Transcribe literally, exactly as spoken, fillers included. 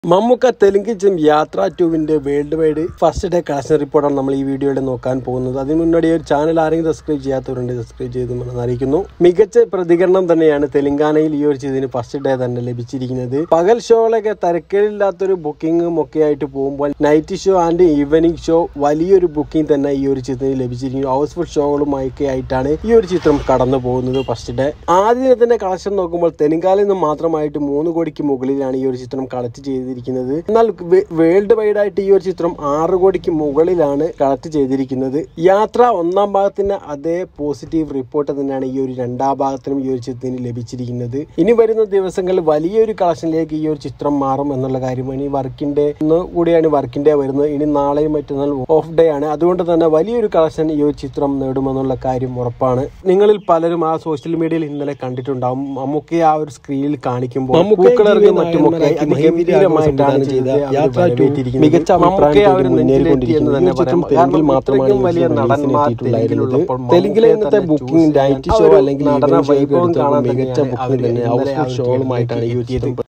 മമ്മൂക്ക തെലുങ്ക് ചിത്രം യാത്ര ടുവിന്റെ world wide first day collection റിപ്പോർട്ടാണ് നമ്മൾ ഈ വീഡിയോയിൽ നോക്കാൻ പോകുന്നത്. അതിന് മുന്നോടി ഒരു ചാനൽ ആരെങ്കിലും സബ്സ്ക്രൈബ് ചെയ്യാത്തവരുണ്ട് സബ്സ്ക്രൈബ് ചെയ്തെന്ന് അറിയിക്കുന്നു. മികച്ച പ്രതികരണം തന്നെയാണ് തെലങ്കാനയിൽ ഈ ഒരു ചിത്രത്തിന് ഫസ്റ്റ് ഡേ തന്നെ ലഭിച്ചിരിക്കുന്നത്. പകൽ ഷോകളൊക്കെ തിരക്കേടില്ലാത്തൊരു ബുക്കിംഗും ഒക്കെ ആയിട്ട് പോകുമ്പോൾ night show and evening show വലിയൊരു ബുക്കിംഗ് തന്നെ ഈ ഒരു ചിത്രത്തിന് ലഭിച്ചിരിക്കുന്നു. ഹൗസ്ഫുൾ ഷോകളുമൊക്കെ ആയിട്ടാണ് ഈ ഒരു ചിത്രം കടന്നു പോകുന്നത്. ഫസ്റ്റ് ഡേ ആദ്യ ദിനത്തിന്റെ കളക്ഷൻ നോക്കുമ്പോൾ തെലങ്കാനയിൽ നിന്ന് മാത്രമായിട്ട് മൂന്ന് കോടിക്ക് മുകളിലാണ് ഈ ഒരു ചിത്രം കളക്ട് ചെയ്ത്. എന്നാൽ വേൾഡ് വൈഡ് ആയിട്ട് ഈ ഒരു ചിത്രം ആറ് കോടിക്ക് മുകളിലാണ് കളക്ട് ചെയ്തിരിക്കുന്നത്. യാത്ര ഒന്നാം ഭാഗത്തിന് അതേ പോസിറ്റീവ് റിപ്പോർട്ട് തന്നെയാണ് ഈ ഒരു രണ്ടാം ഭാഗത്തിനും ഈ ഒരു ചിത്രത്തിന് ലഭിച്ചിരിക്കുന്നത്. ഇനി വരുന്ന ദിവസങ്ങളിൽ വലിയൊരു കളക്ഷനിലേക്ക് ഈ ഒരു ചിത്രം മാറും എന്നുള്ള കാര്യമാണ്. ഇനി വർക്കിംഗ് ഡേ കൂടിയാണ് വർക്കിംഗ് ഡേ വരുന്നത്. ഇനി നാളെയും മറ്റന്നാൾ ഓഫ് ഡേ ആണ്. അതുകൊണ്ട് തന്നെ വലിയൊരു കളക്ഷൻ ഈ ഒരു ചിത്രം നേടുമെന്നുള്ള കാര്യം ഉറപ്പാണ്. നിങ്ങളിൽ പലരും ആ സോഷ്യൽ മീഡിയയിൽ ഇന്നലെ കണ്ടിട്ടുണ്ടാവും. മമ്മൂക്കയെ ആ ഒരു സ്ക്രീനിൽ കാണിക്കുമ്പോൾ മികച്ച തെലുങ്കിലെ ഇന്നത്തെ ബുക്കിംഗ് നൈറ്റ് ഷോ അല്ലെങ്കിൽ നടന വൈഭവം കാണാൻ മികച്ച ബുക്കിംഗ് തന്നെ ഷോകളുമായിട്ടാണ് ഈ ചിത്രം